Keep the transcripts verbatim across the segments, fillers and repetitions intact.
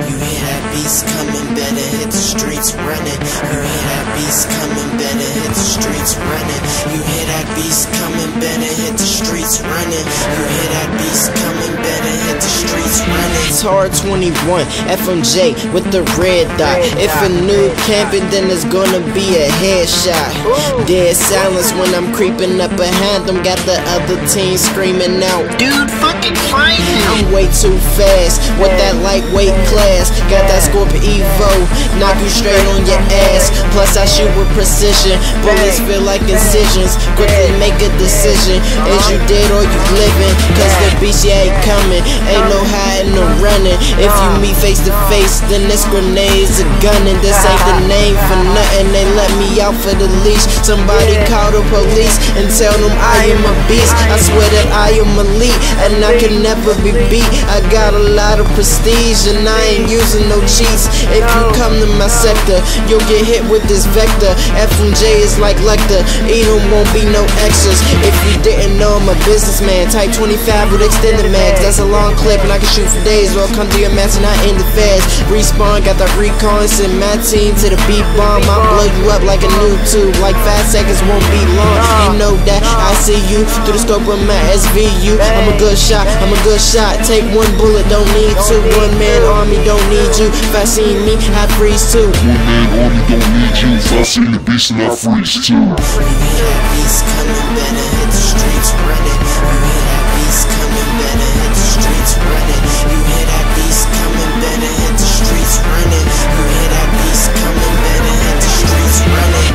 You hear that beast coming, better hit the streets running. You hear that beast coming, better hit the streets running. You hear that beast coming, better hit the streets running. You hear that beast coming, better hit the streets running. It's hard twenty-one, F M J with the red dot. If a noob camping, then it's gonna be a headshot. Dead silence when I'm creeping up behind them. Got the other team screaming out, dude, fucking fight him. I'm way too fast with that lightweight class. Got that Scorpion Evo, knock you straight on your ass. Plus I shoot with precision, bullets feel like incisions. Quickly make a decision, is you dead or you living? Cause the beast, yeah, ain't coming. Ain't no hiding or running. If you meet face to face, then this grenade's a gunning. This ain't the name for nothing. They let me out for the leash. Somebody call the police and tell them I am a beast. I swear that I am elite and I can never be beat. I got a lot of prestige and I ain't using no cheats. If you come to my sector, you'll get hit with this vector. F M J is like Lecter, Edom won't be no extras. If you didn't know, I'm a businessman. Type twenty-five with extended mags. That's a long clip and I can shoot for days. Or I'll come to your match and I end the fast. Respawn, got the recon, send my team to the beat bomb. I'll blow you up like a new tube. Like five seconds won't be long. You know that I see you through the scope of my S V U. I'm a good shot, I'm a good shot. Take one bullet, don't need two. One man army, don't need you. If I see me, I freeze too. One man army, don't need you. If I see the beast, and I freeze too. You hear that beast coming, better hit the streets running. You hear that beast coming, better hit the streets running. You hear that beast coming, better hit the streets running. You hear that beast coming, better hit the streets running.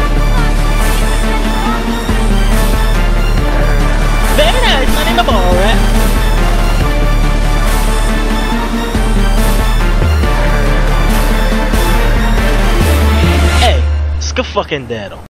Very nice, man in the ball, right? Hey, ska fucking dead.